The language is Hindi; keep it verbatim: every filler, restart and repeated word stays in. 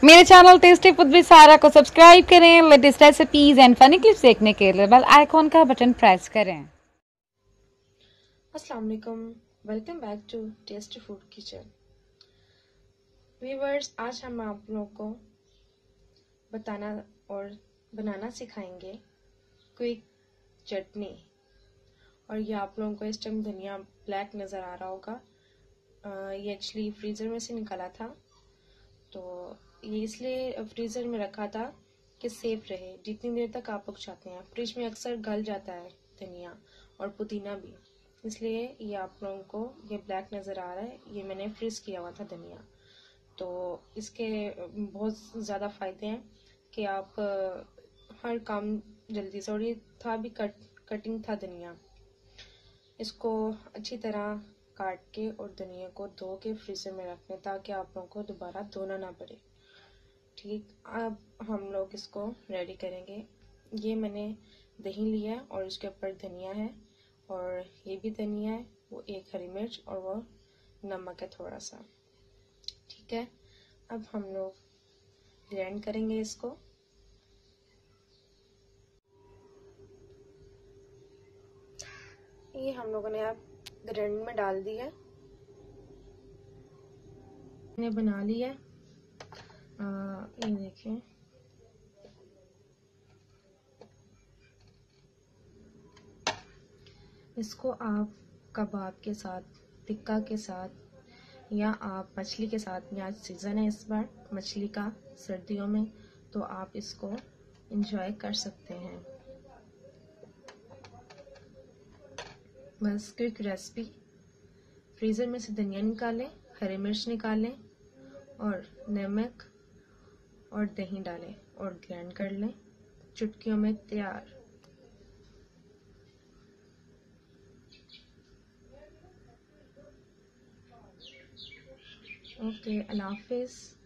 मेरे चैनल टेस्टी फूड विद सारा को सब्सक्राइब करें। Latest recipes and funny clips देखने के लिए बेल आइकॉन का बटन प्रेस करें। अस्सलाम वालेकुम, welcome back to tasty food kitchen. Viewers, आज हम आप लोगों को बताना और बनाना सिखाएंगे क्विक चटनी। और ये आप लोगों को इस टाइम धनिया ब्लैक नज़र आ रहा होगा। आ, ये एक्चुअली फ्रीज़र में से निकाला था, तो ये इसलिए फ्रीज़र में रखा था कि सेफ रहे जितनी देर तक आप लोग चाहते हैं। फ्रिज में अक्सर गल जाता है धनिया और पुदीना भी, इसलिए ये आप लोगों को ये ब्लैक नज़र आ रहा है। ये मैंने फ्रीज किया हुआ था धनिया। तो इसके बहुत ज़्यादा फ़ायदे हैं कि आप हर काम जल्दी से, और ये था भी कट कटिंग था धनिया। इसको अच्छी तरह काट के और धनिया को धो के फ्रीजर में रख लें ताकि आप लोगों को दोबारा धोना ना पड़े। ठीक, अब हम लोग इसको रेडी करेंगे। ये मैंने दही लिया है और इसके ऊपर धनिया है, और ये भी धनिया है, वो एक हरी मिर्च और वो नमक है थोड़ा सा। ठीक है, अब हम लोग ग्राइंड करेंगे इसको। ये हम लोगों ने अब ग्राइंड में डाल दिया है, मैंने बना लिया है। ये देखें, इसको आप कबाब के साथ, टिक्का के साथ, या आप मछली के साथ, या सीज़न है इस बार मछली का सर्दियों में, तो आप इसको एंजॉय कर सकते हैं। बस क्विक रेसिपी। फ्रीज़र में से धनिया निकालें, हरी मिर्च निकालें और नमक और दही डालें और ग्राइंड कर लें। चुटकियों में तैयार। ओके, अल्लाह हाफिज़।